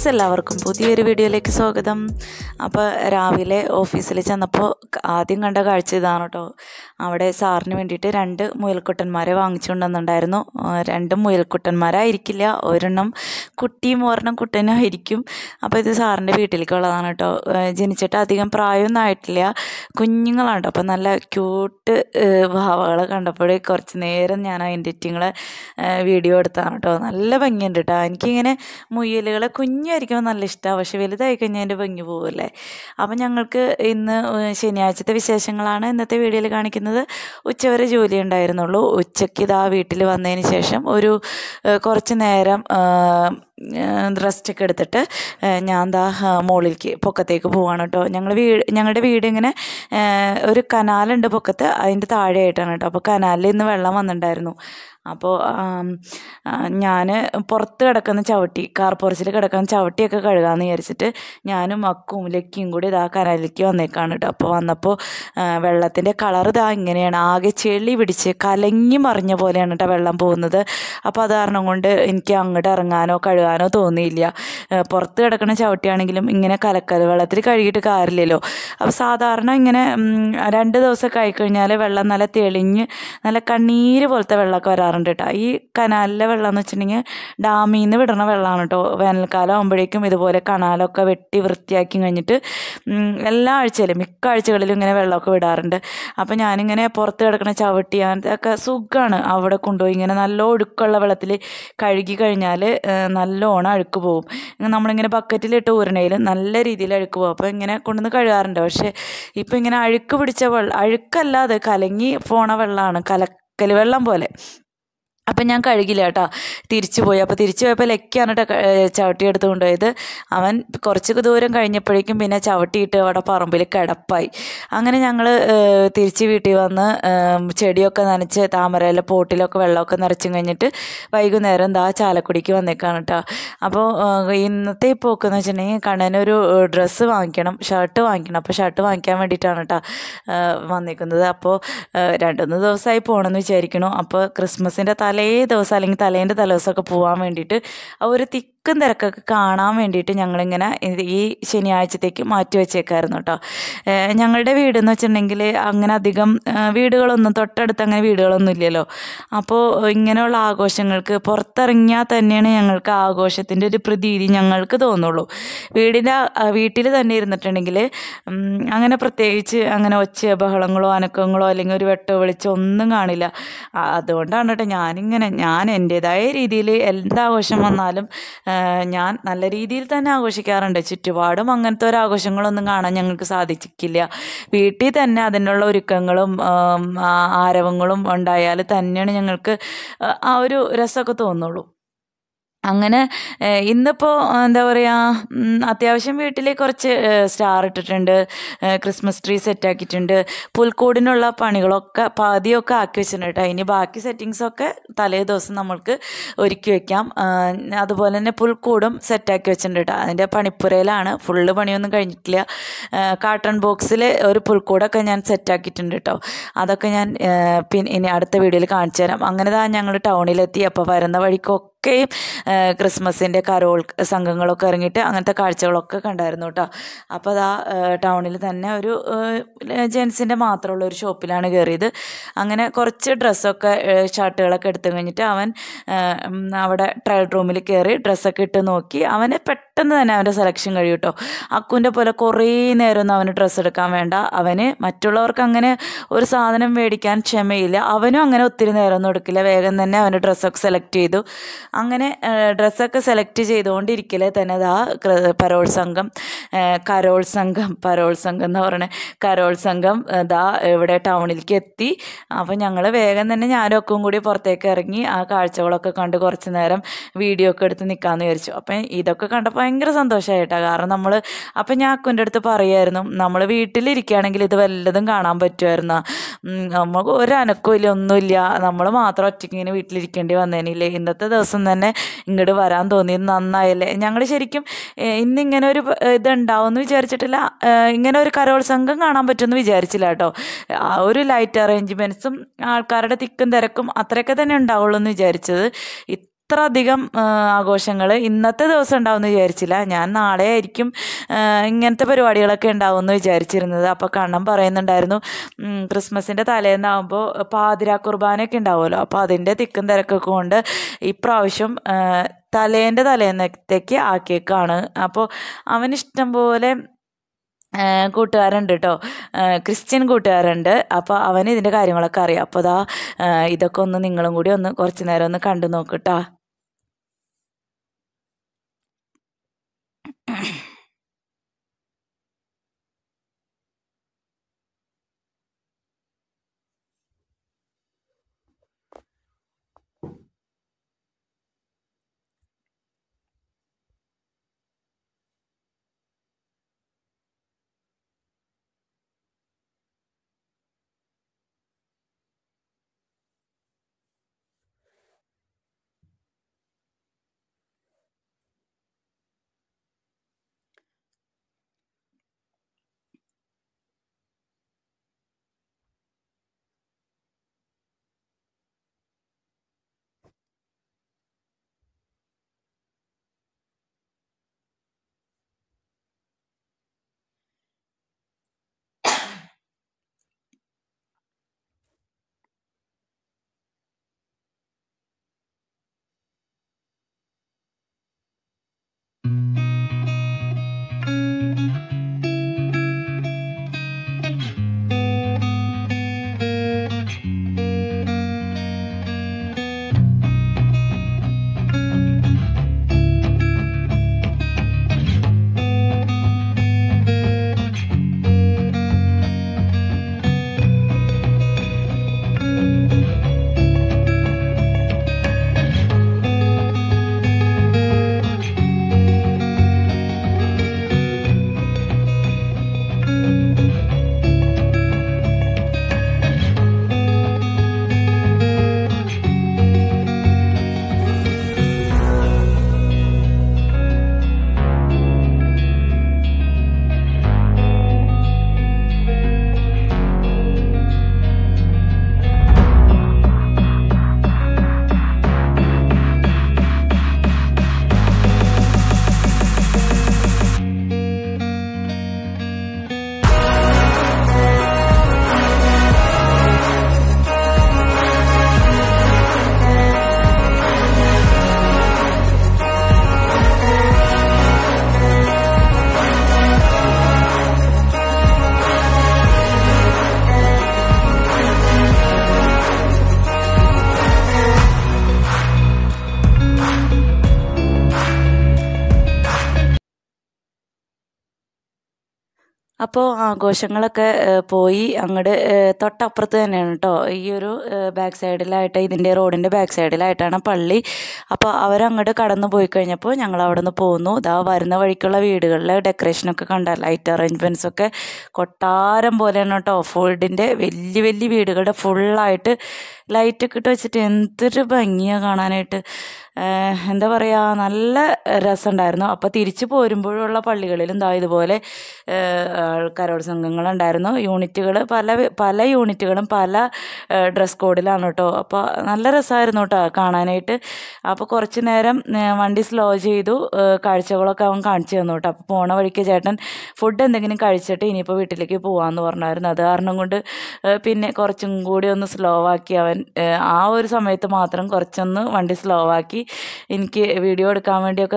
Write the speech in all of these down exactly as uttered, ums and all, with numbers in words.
Viewers എല്ലാവർക്കും പുതിയൊരു വീഡിയോയിലേക്ക് സ്വാഗതം. അപ്പോൾ രാവിലെ ഓഫീസിൽ ചെന്നപ്പോൾ ആദ്യം കണ്ട കാഴ്ച ഇതാണ് കേട്ടോ. അവിടെ സാറിന് വേണ്ടിയിട്ട് രണ്ട് മുയൽക്കുട്ടന്മാരെ വാങ്ങിച്ചുകൊണ്ടുവന്നിട്ടുണ്ടായിരുന്നു. രണ്ടും മുയൽക്കുട്ടന്മാരായിരിക്കില്ല, ഒരെണ്ണം കുട്ടിയും ഒരെണ്ണം കുട്ടനും ആയിരിക്കും. അപ്പോൾ ഇത് സാറിൻ്റെ വീട്ടിലേക്കുള്ളതാണ് കേട്ടോ. ജനിച്ചിട്ട് അധികം പ്രായമൊന്നും ആയിട്ടില്ല, കുഞ്ഞുങ്ങളാണ് കേട്ടോ. അപ്പോൾ നല്ല ക്യൂട്ട് ഭാവകളെ കണ്ടപ്പോഴേ കുറച്ച് നേരം ഞാൻ അതിൻ്റെ ഇറ്റിങ്ങളെ വീഡിയോ എടുത്താണ് കേട്ടോ. നല്ല ഭംഗിയുണ്ട് കേട്ടോ. എനിക്കിങ്ങനെ മുയലുകളെ കുഞ്ഞായിരിക്കുമ്പോൾ നല്ല ഇഷ്ടമാണ്, പക്ഷെ വലുതായി കഴിഞ്ഞാൽ എൻ്റെ ഭംഗി പോവില്ലേ. അപ്പം ഞങ്ങൾക്ക് ഇന്ന് ശനിയാഴ്ചത്തെ വിശേഷങ്ങളാണ് ഇന്നത്തെ വീഡിയോയിൽ കാണിക്കുന്നത്. ഉച്ചവരെ ജോലി ഉണ്ടായിരുന്നുള്ളൂ. ഉച്ചയ്ക്ക് ഇതാ വീട്ടിൽ വന്നതിന് ശേഷം ഒരു കുറച്ച് നേരം റെസ്റ്റൊക്കെ എടുത്തിട്ട് ഞാൻ ദാ മുകളിലേക്ക് പൊക്കത്തേക്ക് പോവാണ് കേട്ടോ. ഞങ്ങൾ വീട് ഞങ്ങളുടെ വീട് ഇങ്ങനെ ഒരു കനാലുണ്ട് പൊക്കത്ത്, അതിൻ്റെ താഴെയായിട്ടാണ് കേട്ടോ. അപ്പോൾ കനാലിൽ ഇന്ന് വെള്ളം വന്നിട്ടുണ്ടായിരുന്നു. അപ്പോൾ ഞാൻ പുറത്ത് കിടക്കുന്ന ചവിട്ടി, കാർ പോർച്ചിൽ കിടക്കുന്ന ചവിട്ടിയൊക്കെ കഴുകാമെന്ന് വിചാരിച്ചിട്ട് ഞാനും അക്കും ലക്കിയും കൂടി ഇതാ കനാലിലേക്ക് വന്നേക്കാണ് കേട്ടോ. അപ്പോൾ വന്നപ്പോൾ വെള്ളത്തിൻ്റെ കളർ ഇതാ ഇങ്ങനെയാണ്, ആകെ ചെളി പിടിച്ച് കലങ്ങി മറിഞ്ഞ പോലെയാണ് കേട്ടോ വെള്ളം പോകുന്നത്. അപ്പോൾ അത് കാരണം കൊണ്ട് എനിക്ക് അങ്ങോട്ട് ഇറങ്ങാനോ കഴുകാനോ തോന്നിയില്ല. പുറത്ത് കിടക്കുന്ന ചവിട്ടിയാണെങ്കിലും ഇങ്ങനെ കലക്കൽ വെള്ളത്തിൽ കഴുകിയിട്ട് കാര്യമില്ലല്ലോ. അപ്പോൾ സാധാരണ ഇങ്ങനെ രണ്ട് ദിവസമൊക്കെ ആയിക്കഴിഞ്ഞാൽ വെള്ളം നല്ല തെളിഞ്ഞ് നല്ല കണ്ണീര് പോലത്തെ വെള്ളമൊക്കെ വരാറുണ്ട് കേട്ടോ. ഈ കനാലിലെ വെള്ളം എന്ന് വെച്ചിട്ടുണ്ടെങ്കിൽ ഡാമിൽ നിന്ന് വിടുന്ന വെള്ളമാണ് കേട്ടോ. വേനൽക്കാലം ആകുമ്പോഴേക്കും ഇതുപോലെ കനാലൊക്കെ വെട്ടി വൃത്തിയാക്കി കഴിഞ്ഞിട്ട് എല്ലാ ആഴ്ചയിലും മിക്ക ആഴ്ചകളിലും ഇങ്ങനെ വെള്ളമൊക്കെ വിടാറുണ്ട്. അപ്പോൾ ഞാനിങ്ങനെ പുറത്ത് കിടക്കുന്ന ചവിട്ടി അതൊക്കെ സുഖമാണ്. അവിടെ കൊണ്ടുപോയി ഇങ്ങനെ നല്ല ഒഴുക്കുള്ള വെള്ളത്തിൽ കഴുകി കഴിഞ്ഞാൽ നല്ലോണം അഴുക്ക് പോകും. നമ്മളിങ്ങനെ ബക്കറ്റിലിട്ട് ഊരണയിൽ നല്ല രീതിയിൽ അഴുക്ക് പോകും. അപ്പോൾ ഇങ്ങനെ കൊണ്ടുവന്ന് കഴുകാറുണ്ട്. പക്ഷേ ഇപ്പോൾ ഇങ്ങനെ അഴുക്ക് പിടിച്ച വെള്ളം, അഴുക്കല്ലാതെ കലങ്ങി പോണ വെള്ളമാണ്, കലക്കൽ വെള്ളം പോലെ. അപ്പം ഞാൻ കഴുകില്ല കേട്ടോ, തിരിച്ചു പോയി. അപ്പോൾ തിരിച്ചു പോയപ്പോൾ ലക്കിയാണ് കേട്ടോ ചവിട്ടി എടുത്ത് കൊണ്ടുപോയത്. അവൻ കുറച്ച് ദൂരം കഴിഞ്ഞപ്പോഴേക്കും പിന്നെ ചവിട്ടിയിട്ട് അവിടെ പറമ്പിൽ കിടപ്പായി. അങ്ങനെ ഞങ്ങൾ തിരിച്ച് വീട്ടിൽ വന്ന് ചെടിയൊക്കെ നനച്ച് താമരയിലെ പോട്ടിലൊക്കെ വെള്ളമൊക്കെ നിറച്ചും കഴിഞ്ഞിട്ട് വൈകുന്നേരം എന്താ ചാലക്കുടിക്ക് വന്നേക്കാണ് കേട്ടോ. അപ്പോൾ ഇന്നത്തെ ഈ പോക്കെന്ന് വെച്ചിട്ടുണ്ടെങ്കിൽ കണ്ണനൊരു ഡ്രസ്സ് വാങ്ങിക്കണം, ഷർട്ട് വാങ്ങിക്കണം. അപ്പോൾ ഷർട്ട് വാങ്ങിക്കാൻ വേണ്ടിയിട്ടാണ് കേട്ടോ വന്നേക്കുന്നത്. അപ്പോൾ രണ്ടുമൂന്ന് ദിവസമായി പോകണമെന്ന് വിചാരിക്കണു. അപ്പോൾ ക്രിസ്മസിൻ്റെ തലേ ദിവസം അല്ലെങ്കിൽ തലേൻ്റെ തലേദിവസമൊക്കെ പോകാൻ വേണ്ടിയിട്ട് ഒരു തിക്കും തിരക്കൊക്കെ കാണാൻ വേണ്ടിയിട്ട് ഞങ്ങളിങ്ങനെ ഈ ശനിയാഴ്ചത്തേക്ക് മാറ്റി വെച്ചേക്കായിരുന്നു കേട്ടോ. ഞങ്ങളുടെ വീടെന്ന് വെച്ചിട്ടുണ്ടെങ്കിൽ അങ്ങനെ അധികം വീടുകളൊന്നും തൊട്ടടുത്ത് അങ്ങനെ വീടുകളൊന്നും ഇല്ലല്ലോ. അപ്പോൾ ഇങ്ങനെയുള്ള ആഘോഷങ്ങൾക്ക് പുറത്തിറങ്ങിയാൽ തന്നെയാണ് ഞങ്ങൾക്ക് ആഘോഷത്തിൻ്റെ ഒരു പ്രതീതി ഞങ്ങൾക്ക് തോന്നുള്ളൂ. വീടിൻ്റെ വീട്ടിൽ തന്നെ ഇരുന്നിട്ടുണ്ടെങ്കിൽ അങ്ങനെ പ്രത്യേകിച്ച് അങ്ങനെ ഒച്ച ബഹളങ്ങളോ അനക്കങ്ങളോ അല്ലെങ്കിൽ ഒരു വെട്ടോ വെളിച്ചോ ഒന്നും കാണില്ല. അതുകൊണ്ടാണ് കേട്ടോ ഞാനിങ്ങനെ ഞാൻ എൻ്റേതായ രീതിയിൽ എന്താഘോഷം വന്നാലും ഞാൻ നല്ല രീതിയിൽ തന്നെ ആഘോഷിക്കാറുണ്ട്. ചുറ്റുപാടും അങ്ങനത്തെ ഒരു ആഘോഷങ്ങളൊന്നും കാണാൻ ഞങ്ങൾക്ക് സാധിക്കില്ല. വീട്ടിൽ തന്നെ അതിനുള്ള ഒരുക്കങ്ങളും ആരവങ്ങളും ഉണ്ടായാൽ തന്നെയാണ് ഞങ്ങൾക്ക് ആ ഒരു രസമൊക്കെ തോന്നുള്ളൂ. അങ്ങനെ ഇന്നിപ്പോൾ എന്താ പറയുക, അത്യാവശ്യം വീട്ടിൽ കുറച്ച് സ്റ്റാർ ഇട്ടിട്ടുണ്ട്, ക്രിസ്മസ് ട്രീ സെറ്റാക്കിയിട്ടുണ്ട്, പുൽക്കൂടിനുള്ള പണികളൊക്കെ പാതിയൊക്കെ ആക്കി വെച്ചിട്ടുണ്ട് കേട്ടോ. ഇനി ബാക്കി സെറ്റിങ്സൊക്കെ തലേ ദിവസം നമ്മൾക്ക് ഒരുക്കി വയ്ക്കാം. അതുപോലെ തന്നെ പുൽക്കൂടും സെറ്റാക്കി വെച്ചിട്ടുണ്ട് കേട്ടോ. അതിൻ്റെ പണിപ്പുരയിലാണ്, ഫുള്ള് പണിയൊന്നും കഴിഞ്ഞിട്ടില്ല. കാർട്ടൺ ബോക്സിൽ ഒരു പുൽക്കൂടൊക്കെ ഞാൻ സെറ്റാക്കിയിട്ടുണ്ട് കേട്ടോ. അതൊക്കെ ഞാൻ പിന്നെ ഇനി അടുത്ത വീഡിയോയിൽ കാണിച്ചു തരാം. അങ്ങനെ താ ഞങ്ങൾ ടൗണിലെത്തി. അപ്പോൾ വരുന്ന വഴിക്കൊക്കെ ഒക്കെയും ക്രിസ്മസിൻ്റെ കരോൾ സംഘങ്ങളൊക്കെ ഇറങ്ങിയിട്ട് അങ്ങനത്തെ കാഴ്ചകളൊക്കെ കണ്ടായിരുന്നു കേട്ടോ. അപ്പോൾ അതാ ടൗണിൽ തന്നെ ഒരു ജെൻസിൻ്റെ മാത്രമുള്ള ഒരു ഷോപ്പിലാണ് കയറിയത്. അങ്ങനെ കുറച്ച് ഡ്രസ്സൊക്കെ ഷർട്ടുകളൊക്കെ എടുത്തു കഴിഞ്ഞിട്ട് അവൻ അവിടെ ട്രയൽ റൂമിൽ കയറി ഡ്രസ്സൊക്കെ ഇട്ട് നോക്കി. അവന് പെട്ടെന്ന് തന്നെ അവൻ്റെ സെലക്ഷൻ കഴിയും കേട്ടോ. അക്കുൻ്റെ പോലെ കുറേ നേരമൊന്നും അവന് ഡ്രസ്സ് എടുക്കാൻ വേണ്ട. അവന് മറ്റുള്ളവർക്ക് അങ്ങനെ ഒരു സാധനം മേടിക്കാൻ ക്ഷമയില്ല. അവനും അങ്ങനെ ഒത്തിരി നേരമൊന്നും എടുക്കില്ല, വേഗം തന്നെ അവൻ്റെ ഡ്രസ്സൊക്കെ സെലക്ട് ചെയ്തു. അങ്ങനെ ഡ്രസ്സൊക്കെ സെലക്ട് ചെയ്തുകൊണ്ടിരിക്കലേ തന്നെ ദാ പരോൾ സംഘം കരോൾ സംഘം പരോൾ സംഘം എന്ന് പറയണേ കരോൾ സംഘം ദാ ഇവിടെ ടൗണിലേക്ക് എത്തി. അപ്പോൾ ഞങ്ങൾ വേഗം തന്നെ ഞാനും ഒക്കെ കൂടി പുറത്തേക്ക് ഇറങ്ങി ആ കാഴ്ചകളൊക്കെ കണ്ട് കുറച്ച് നേരം വീഡിയോ ഒക്കെ എടുത്ത് നിൽക്കാമെന്ന് വിചാരിച്ചു. അപ്പം ഇതൊക്കെ കണ്ടപ്പോൾ ഭയങ്കര സന്തോഷമായിട്ടാണ്. കാരണം നമ്മൾ അപ്പം ഞാൻ അക്കുൻ്റെ അടുത്ത് പറയുമായിരുന്നു, നമ്മൾ വീട്ടിലിരിക്കുകയാണെങ്കിൽ ഇത് വല്ലതും കാണാൻ പറ്റുമായിരുന്നു, നമുക്ക് ഒരു അനക്കവും ഇല്ല, ഒന്നുമില്ല, നമ്മൾ മാത്രം ഒറ്റയ്ക്ക് ഇങ്ങനെ വീട്ടിലിരിക്കേണ്ടി വന്നേനില്ലേ, ഇന്നത്തെ ദിവസം തന്നെ ഇങ്ങോട്ട് വരാൻ തോന്നിയത് നന്നായല്ലേ. ഞങ്ങൾ ശരിക്കും ഇന്നിങ്ങനെ ഒരു ഇതുണ്ടാവുമെന്ന് വിചാരിച്ചിട്ടില്ല, ഇങ്ങനെ ഒരു കരോൾ സംഘം കാണാൻ പറ്റുമെന്ന് വിചാരിച്ചില്ല കേട്ടോ. ആ ഒരു ലൈറ്റ് അറേഞ്ച്മെൻറ്റ്സും ആൾക്കാരുടെ തിക്കും തിരക്കും അത്രയൊക്കെ തന്നെ ഉണ്ടാവുള്ളൂ എന്ന് വിചാരിച്ചത്. ഇത്ര അധികം ആഘോഷങ്ങൾ ഇന്നത്തെ ദിവസം ഉണ്ടാവുമെന്ന് വിചാരിച്ചില്ല. ഞാൻ നാളെ ആയിരിക്കും ഇങ്ങനത്തെ പരിപാടികളൊക്കെ ഉണ്ടാവുമെന്ന് വിചാരിച്ചിരുന്നത്. അപ്പോൾ കണ്ണൻ പറയുന്നുണ്ടായിരുന്നു ക്രിസ്മസിൻ്റെ തലേന്നാകുമ്പോൾ പാതിരാ കുർബാനയൊക്കെ ഉണ്ടാവുമല്ലോ, അപ്പോൾ അതിൻ്റെ തിക്കും തിരക്കൊക്കെ കൊണ്ട് ഇപ്രാവശ്യം തലേൻ്റെ തലേന്നത്തേക്ക് ആക്കിയേക്കാണ്. അപ്പോൾ അവനിഷ്ടം പോലെ കൂട്ടുകാരുണ്ട് കേട്ടോ, ക്രിസ്ത്യൻ കൂട്ടുകാരുണ്ട്. അപ്പോൾ അവന് ഇതിൻ്റെ കാര്യങ്ങളൊക്കെ അറിയാം. അപ്പോൾ അതാ ഇതൊക്കെ ഒന്ന് നിങ്ങളും കൂടി ഒന്ന് കുറച്ച് നേരം ഒന്ന് കണ്ടു നോക്കട്ടോ. അപ്പോൾ ആഘോഷങ്ങളൊക്കെ പോയി അങ്ങോട്ട് തൊട്ടപ്പുറത്ത് തന്നെയാണ് കേട്ടോ, ഈ ഒരു ബാക്ക് സൈഡിലായിട്ട്, ഇതിൻ്റെ റോഡിൻ്റെ ബാക്ക് സൈഡിലായിട്ടാണ് പള്ളി. അപ്പോൾ അവരങ്ങോട്ട് കടന്നു പോയി കഴിഞ്ഞപ്പോൾ ഞങ്ങൾ അവിടെ നിന്ന് പോന്നു. ഇതാ വരുന്ന വഴിക്കുള്ള വീടുകളിലെ ഡെക്കറേഷനൊക്കെ കണ്ടാൽ ലൈറ്റ് അറേഞ്ച്മെൻറ്റ്സൊക്കെ കൊട്ടാരം പോലെയാണ് കേട്ടോ. ഫുഡിൻ്റെ വലിയ വലിയ വീടുകളുടെ ഫുള്ളായിട്ട് ലൈറ്റൊക്കെ ഇട്ട് വെച്ചിട്ട് എന്തൊരു ഭംഗിയാണ് കാണാനായിട്ട്. എന്താ പറയുക, നല്ല രസമുണ്ടായിരുന്നു. അപ്പോൾ തിരിച്ചു പോരുമ്പോഴുള്ള പള്ളികളിലും എന്താ ഇതുപോലെ കരോൾ സംഘങ്ങളുണ്ടായിരുന്നു. യൂണിറ്റുകൾ പല പല യൂണിറ്റുകളും പല ഡ്രസ് കോഡിലാണ് കേട്ടോ. അപ്പോൾ നല്ല രസമായിരുന്നു കേട്ടോ കാണാനായിട്ട്. അപ്പോൾ കുറച്ച് നേരം വണ്ടി സ്ലോ ചെയ്തു, കാഴ്ചകളൊക്കെ അവൻ കാണിച്ചു തന്നു കേട്ടോ. അപ്പോൾ പോണ വഴിക്ക് ചേട്ടൻ ഫുഡ് എന്തെങ്കിലും കഴിച്ചിട്ട് ഇനിയിപ്പോൾ വീട്ടിലേക്ക് പോകാമെന്ന് പറഞ്ഞായിരുന്നു. അത് കാരണം കൊണ്ട് പിന്നെ കുറച്ചും കൂടി ഒന്ന് സ്ലോ ആക്കി അവൻ. ആ ഒരു സമയത്ത് മാത്രം കുറച്ചൊന്ന് വണ്ടി സ്ലോ ആക്കി എനിക്ക് വീഡിയോ എടുക്കാൻ വേണ്ടിയൊക്കെ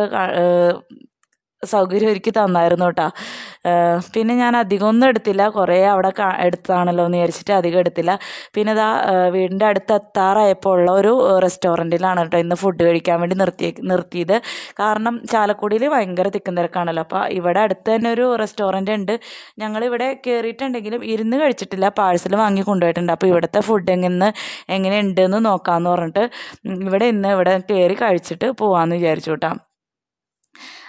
സൗകര്യം ഒരുക്കി തന്നായിരുന്നു കേട്ടോ. പിന്നെ ഞാൻ അധികം ഒന്നും എടുത്തില്ല, കുറേ അവിടെ എടുത്താണല്ലോ എന്ന് വിചാരിച്ചിട്ട് അധികം എടുത്തില്ല. പിന്നെ ഇതാ വീടിൻ്റെ അടുത്ത് എത്താറായപ്പോൾ ഉള്ള ഒരു റെസ്റ്റോറൻറ്റിലാണ് കേട്ടോ ഇന്ന് ഫുഡ് കഴിക്കാൻ വേണ്ടി നിർത്തി നിർത്തിയത്. കാരണം ചാലക്കുടിയിൽ ഭയങ്കര തിക്കും തിരക്കാണല്ലോ. അപ്പോൾ ഇവിടെ അടുത്ത് തന്നെ ഒരു റെസ്റ്റോറൻറ്റ് ഉണ്ട്. ഞങ്ങളിവിടെ കയറിയിട്ടുണ്ടെങ്കിലും ഇരുന്ന് കഴിച്ചിട്ടില്ല, പാഴ്സൽ വാങ്ങി കൊണ്ടുപോയിട്ടുണ്ട്. അപ്പോൾ ഇവിടുത്തെ ഫുഡ് എങ്ങനെ എങ്ങനെയുണ്ടെന്ന് നോക്കാമെന്ന് പറഞ്ഞിട്ട് ഇവിടെ ഇന്ന് ഇവിടെ കയറി കഴിച്ചിട്ട് പോകാമെന്ന് വിചാരിച്ചു കേട്ടോ.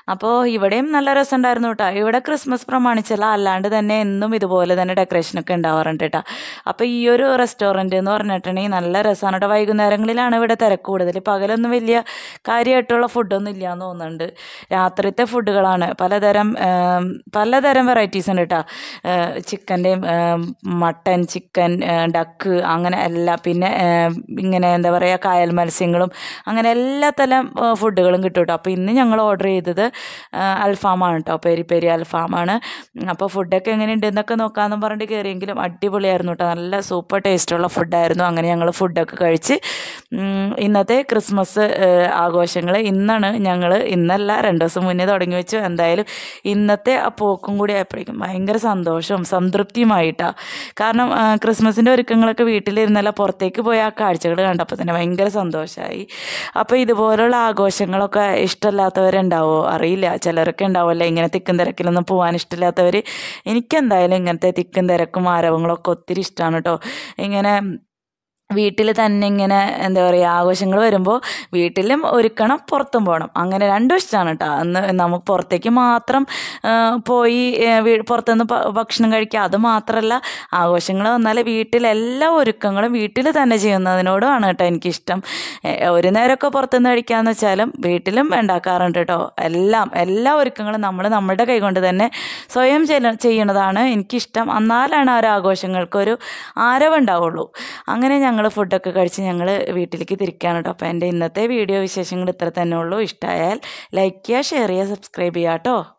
അപ്പോൾ ഇവിടെയും നല്ല രസമുണ്ടായിരുന്നു കേട്ടോ. ഇവിടെ ക്രിസ്മസ് പ്രമാണിച്ചല്ല, അല്ലാണ്ട് തന്നെ എന്നും ഇതുപോലെ തന്നെ ഡെക്കറേഷനൊക്കെ ഉണ്ടാവാറുണ്ട് കേട്ടോ. അപ്പോൾ ഈ ഒരു റെസ്റ്റോറൻറ്റ് എന്ന് പറഞ്ഞിട്ടുണ്ടെങ്കിൽ നല്ല രസമാണ് കേട്ടോ. വൈകുന്നേരങ്ങളിലാണ് ഇവിടെ തിരക്ക് കൂടുതൽ. പകലൊന്നും വലിയ കാര്യമായിട്ടുള്ള ഫുഡൊന്നും ഇല്ല എന്ന് തോന്നുന്നുണ്ട്. രാത്രിത്തെ ഫുഡുകളാണ് പലതരം പലതരം വെറൈറ്റീസ് ഉണ്ട് കേട്ടോ. ചിക്കൻ്റെയും മട്ടൻ, ചിക്കൻ, ഡക്ക്, അങ്ങനെ എല്ലാം. പിന്നെ ഇങ്ങനെ എന്താ പറയുക, കായൽ മത്സ്യങ്ങളും അങ്ങനെ എല്ലാ തരം ഫുഡുകളും കിട്ടും കേട്ടോ. അപ്പോൾ ഇന്ന് ഞങ്ങൾ ഓർഡർ ചെയ്തത് അൽഫാമാണ് കേട്ടോ, പെരി പെരി അൽഫാമാണ്. അപ്പോൾ ഫുഡൊക്കെ എങ്ങനെയുണ്ട് എന്നൊക്കെ നോക്കാമെന്ന് പറഞ്ഞിട്ട് കയറിയെങ്കിലും അടിപൊളിയായിരുന്നു കേട്ടോ. നല്ല സൂപ്പർ ടേസ്റ്റുള്ള ഫുഡായിരുന്നു. അങ്ങനെ ഞങ്ങൾ ഫുഡൊക്കെ കഴിച്ച് ഇന്നത്തെ ക്രിസ്മസ് ആഘോഷങ്ങൾ ഇന്നാണ്. ഞങ്ങൾ ഇന്നല്ല, രണ്ട് ദിവസം മുന്നേ തുടങ്ങി വെച്ചു. എന്തായാലും ഇന്നത്തെ ആ പോക്കും കൂടി ആയപ്പോഴേക്കും ഭയങ്കര സന്തോഷവും സംതൃപ്തിയുമായിട്ടാണ്. കാരണം ക്രിസ്മസിൻ്റെ ഒരുക്കങ്ങളൊക്കെ വീട്ടിലിരുന്നല്ല, പുറത്തേക്ക് പോയ ആ കാഴ്ചകൾ കണ്ടപ്പോൾ തന്നെ ഭയങ്കര സന്തോഷമായി. അപ്പോൾ ഇതുപോലുള്ള ആഘോഷങ്ങളൊക്കെ ഇഷ്ടമില്ലാത്തവരുണ്ടാവോ അറിയില്ല. ചിലരൊക്കെ ഉണ്ടാവുമല്ലോ ഇങ്ങനെ തിക്കും തിരക്കിലൊന്നും പോകാൻ ഇഷ്ടമില്ലാത്തവർ. എനിക്കെന്തായാലും ഇങ്ങനത്തെ തിക്കും തിരക്കും ആരവങ്ങളൊക്കെ ഒത്തിരി ഇഷ്ടമാണ് കേട്ടോ. ഇങ്ങനെ വീട്ടിൽ തന്നെ ഇങ്ങനെ എന്താ പറയുക, ആഘോഷങ്ങൾ വരുമ്പോൾ വീട്ടിലും ഒരുക്കണം, പുറത്തും പോകണം, അങ്ങനെ രണ്ടും ഇഷ്ടമാണ് കേട്ടോ. അന്ന് നമുക്ക് പുറത്തേക്ക് മാത്രം പോയി പുറത്തുനിന്ന് ഭക്ഷണം കഴിക്കുക, അത് മാത്രമല്ല ആഘോഷങ്ങൾ വന്നാൽ വീട്ടിലെല്ലാ ഒരുക്കങ്ങളും വീട്ടിൽ തന്നെ ചെയ്യുന്നതിനോടുമാണ് കേട്ടോ എനിക്കിഷ്ടം. ഒരു നേരമൊക്കെ പുറത്തുനിന്ന് കഴിക്കാമെന്ന് വെച്ചാലും വീട്ടിലും ഉണ്ടാക്കാറുണ്ട് കേട്ടോ. എല്ലാം എല്ലാ ഒരുക്കങ്ങളും നമ്മൾ നമ്മുടെ കൈകൊണ്ട് തന്നെ സ്വയം ചെയ്യണതാണ് എനിക്കിഷ്ടം. എന്നാലാണ് ആ ഒരു ആഘോഷങ്ങൾക്കൊരു ആരവുണ്ടാവുള്ളൂ. അങ്ങനെ ഞങ്ങൾ ഫുഡൊക്കെ കഴിച്ച് ഞങ്ങൾ വീട്ടിലേക്ക് തിരിക്കുകയാണ് കേട്ടോ. അപ്പോൾ എൻ്റെ ഇന്നത്തെ വീഡിയോ വിശേഷങ്ങൾ ഇത്ര തന്നെ ഉള്ളൂ. ഇഷ്ടമായാൽ ലൈക്ക് ചെയ്യുക, ഷെയർ ചെയ്യുക, സബ്സ്ക്രൈബ് ചെയ്യുക കേട്ടോ.